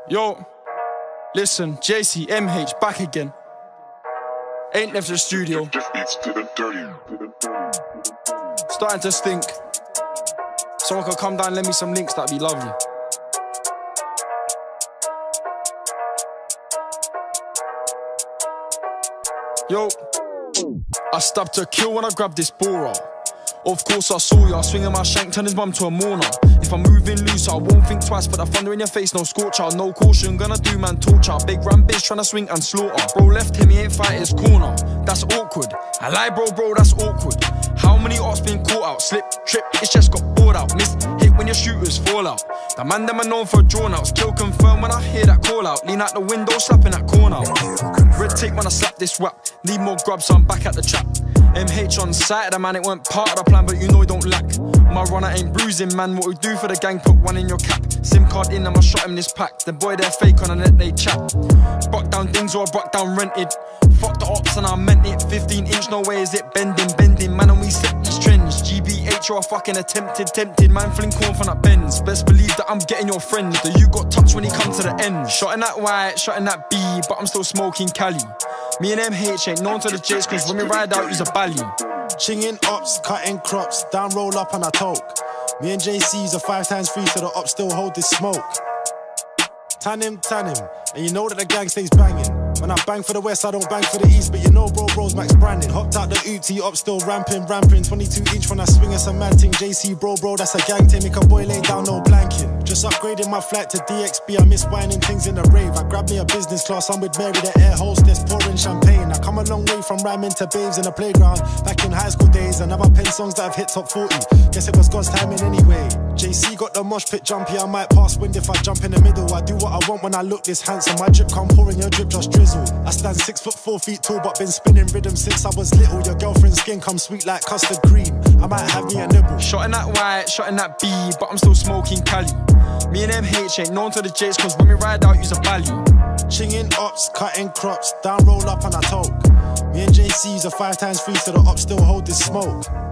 Yo, listen, JC, MH, back again. Ain't left the studio. Starting to stink. Someone could come down and lend me some links, that'd be lovely. Yo, I stabbed to kill when I grabbed this ball. Of course I saw ya, swinging my shank, turn his mum to a mourner. If I'm moving loose, I won't think twice, put the thunder in your face, no scorcher, no caution, gonna do man torture. Big ram bitch tryna swing and slaughter. Bro left him, he ain't fight his corner. That's awkward. I lie bro, that's awkward. How many arts been caught out? Slip, trip, it's just got bored out. Miss, hit when your shooters fall out. The man them are known for drawn outs. Kill confirm when I hear that call out. Lean out the window, slapping that corner. Red tape when I slap this whap. Need more grub, so I'm back at the trap. MH on sight, the man, it weren't part of the plan, but you know he don't lack. My runner ain't bruising, man, what we do for the gang, put one in your cap. SIM card in, I'ma shot him this pack. The boy, they're fake on the net, they chat. Brock down things or I brock down rented. Fuck the ops and I meant it. 15-inch, no way is it bending. Man, and we set these trends. GBH, you're fucking tempted. Man, fling corn from that Benz. Best believe that I'm getting your friends. That you got touched when he come to the end. Shot in that white, shot in that B, but I'm still smoking Cali. Me and MH ain't known to the J's, cause when we ride out, use a bally. Chinging ops, cutting crops, down roll up and I talk. Me and JC use a 5x3 so the ops still hold this smoke. Tan him, and you know that the gang stays banging. When I bang for the west, I don't bang for the east, but you know bro's Max Brandon. Hopped out the Uti, up still ramping. 22-inch when I swing, it's a mad ting. JC bro, that's a gang team. Make a boy lay down, no blanking. Just upgrading my flight to DXB, I miss whining things in the rave. I grab me a business class, I'm with Mary, the air hostess, pouring champagne. I come a long way from rhyming to babes in the playground. Back in high school days, another pen songs that have hit top 40. Guess it was God's timing anyway. JC got the mosh pit jumpy, I might pass wind if I jump in the middle. I do what I want when I look this handsome. My drip come pouring, your drip just drizzle. I stand 6 foot 4 feet tall, but been spinning rhythm since I was little. Your girlfriend's skin comes sweet like custard cream. I might have me a nibble. Shot in that white, shot in that B, but I'm still smoking Cali. Me and MH ain't known to the J's, cause when we ride out, use a bally. Chinging ops, cutting crops, down roll up and I talk. Me and JC use a 5x3 so the ops still hold this smoke.